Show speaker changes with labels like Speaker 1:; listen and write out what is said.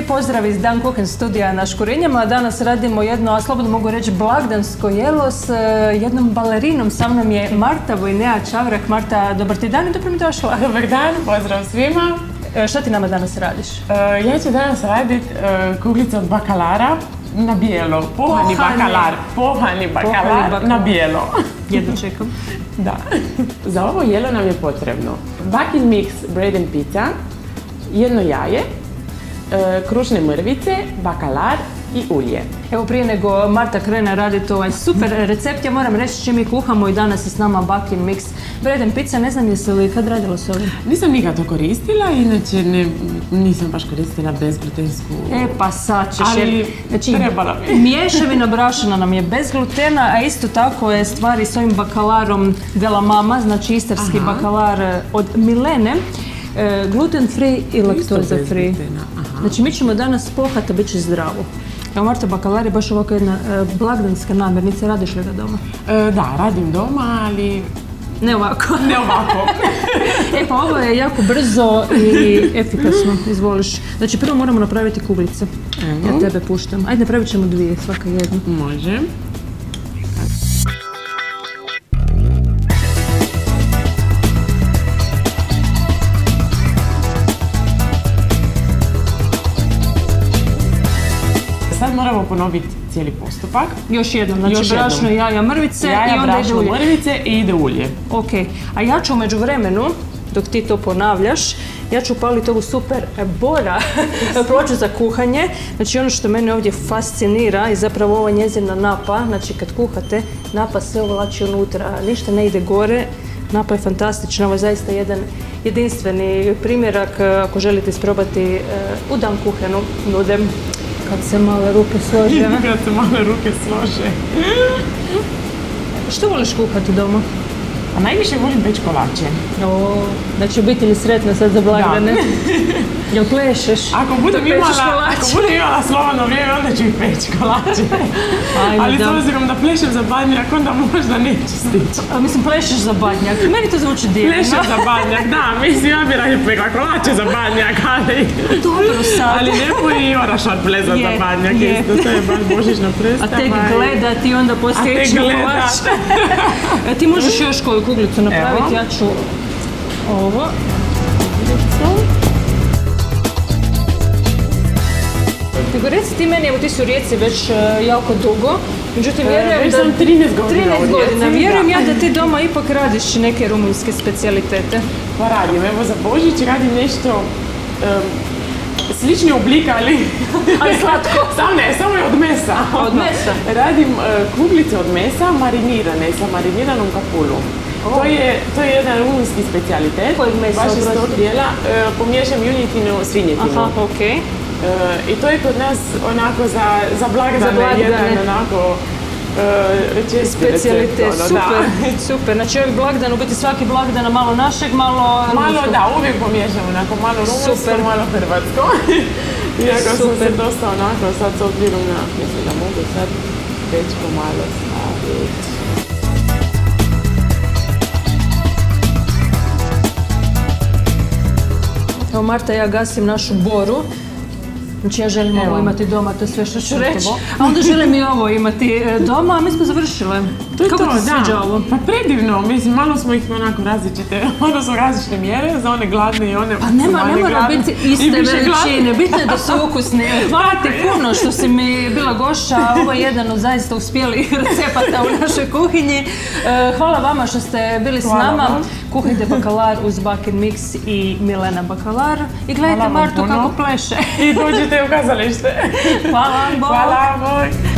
Speaker 1: pozdrav iz Dan Kuchen studija na Škurinjama. Danas radimo jedno, a slobodno mogu reći, blagdansko jelo s jednom balerinom. Sa mnom je Marta Vojnea-Čavrak. Marta, dobar ti dan i dobro mi došla.
Speaker 2: Dobar dan, pozdrav svima.
Speaker 1: Šta ti nama danas radiš?
Speaker 2: Ja ću danas raditi kuglice od bakalara na bijelo. Pohani bakalar na bijelo.
Speaker 1: Jedno čekam.
Speaker 2: Da. Za ovo jelo nam je potrebno Bakin mix bread and pizza, jedno jaje, krušne mrvice, bakalar i ulje.
Speaker 1: Evo, prije nego Marta krene raditi ovaj super recept, ja moram reći čim mi kuhamo i danas je s nama Bakin mix bread and pizza. Ne znam jesi li kad radila s ovim?
Speaker 2: Nisam nikad to koristila, inače nisam baš koristila bezglutensku.
Speaker 1: Pa sad ćeš,
Speaker 2: ali trebala bi.
Speaker 1: Mješavina brašna nam je bez glutena, a isto tako je stvari s ovim bakalarom Della Mama, znači istarski bakalar od Milene. Gluten free i laktoza free. Znači mi ćemo danas pohati, bit će zdravo. Evo Marta, bakalar je baš ovako jedna blagdanska namirnica, radiš li ga doma?
Speaker 2: Da, radim doma, ali...
Speaker 1: Ne ovako.
Speaker 2: Ne ovako.
Speaker 1: Pa ovo je jako brzo i efikasno, izvoliš. Znači prvo moramo napraviti kuglice. Ja tebe puštam. Ajde, napravit ćemo dvije, svaka jednu.
Speaker 2: Može. Sad moramo ponoviti cijeli postupak.
Speaker 1: Još jednom, znači brašno, jaja, mrvice i onda ide ulje.
Speaker 2: Mrvice i ide ulje.
Speaker 1: Ok, a ja ću u međuvremenu, dok ti to ponavljaš, ja ću upaliti ovu super bora ploču za kuhanje. Znači ono što mene ovdje fascinira je zapravo ova njezina napa. Znači kad kuhate, napa se ovlači unutra, ništa ne ide gore. Napa je fantastična, ovo je zaista jedan jedinstveni primjerak. Ako želite isprobati u Dan Kuchenu, nudem. Kad se male ruke slože.
Speaker 2: Kad se male ruke slože.
Speaker 1: Što voliš kuhati doma?
Speaker 2: A najviše volim peći kolače.
Speaker 1: Znači obitelj je sretna sad za blagdane. Jel plešeš?
Speaker 2: Ako budem imala slobodno vrijeme, onda ću i peći kolače. Ali s obzirom da plešem za badnjak, onda možda neću stići.
Speaker 1: Mislim, plešeš za badnjak. Meni to zvuči divno.
Speaker 2: Plešem za badnjak, da. Mislim, ja bi radila pekla kolače za badnjak, ali...
Speaker 1: Dobro sad.
Speaker 2: Ali lijepo je i orašat plezat za badnjak. Isto, to je baš božićna predstava.
Speaker 1: A tek gledat i onda posjeći kolač. Ti možeš još koju kuglicu napraviti, ja ću ovo. Nego reci ti meni, evo ti si u Rijeci već jako dugo, međutim vjerujem da...
Speaker 2: Već sam 13 godina u Rijeci.
Speaker 1: Vjerujem ja da ti doma ipak radiš neke rumunjske specijalitete.
Speaker 2: Pa radim, evo za Božić radim nešto slični oblik, ali...
Speaker 1: Ali slatko.
Speaker 2: Samo je od mesa.
Speaker 1: Od mesa?
Speaker 2: Radim kuglice od mesa marinirane sa mariniranom kapulom. To je jedan rumunjski specijalitet.
Speaker 1: Kojeg mesa?
Speaker 2: Baš iz tog dijela. Pomiješam junjetinu, svinjetinu.
Speaker 1: Aha, okej.
Speaker 2: I to je kod nas onako za blagdane, jedan onako česti
Speaker 1: specijalitet. Super. Znači ovaj blagdan, u biti svaki blagdan malo našeg, malo rumunjskog.
Speaker 2: Da, uvijek pomiješam onako malo rumunjsko, malo hrvatsko. Iako sam se dosta onako sad s obzirom na, mislim da mogu sad dečko malo staviti.
Speaker 1: Evo Marta, ja gasim našu boru. Znači ja želim ovo imati doma, to je sve što ću reći. A onda želim i ovo imati doma, a mi smo završile. Kako ti se sviđa ovo?
Speaker 2: Pa predivno, mislim, malo smo ih onako različite, ono su različite mjere za one gladne i one
Speaker 1: pa ne mora biti iste veličine, bitno je da su ukusni. Hvala ti puno što si mi bila gošća, ovo je jedan od zaista uspjelih recepata u našoj kuhinji. Hvala vama što ste bili s nama. Kuhajte bakalar uz Bakin mix i Milena bakalar. I gledajte Martu kako pleše.
Speaker 2: I dođite u kazalište.
Speaker 1: Hvala, bok.
Speaker 2: Hvala, bok.